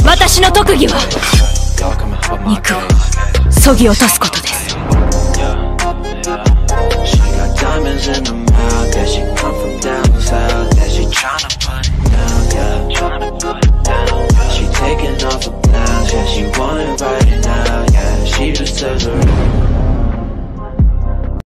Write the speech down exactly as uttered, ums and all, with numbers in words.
私の特技は肉を削ぎ落とすことです。 Taking off her blouse, yeah, she want it right now, yeah, she just tells her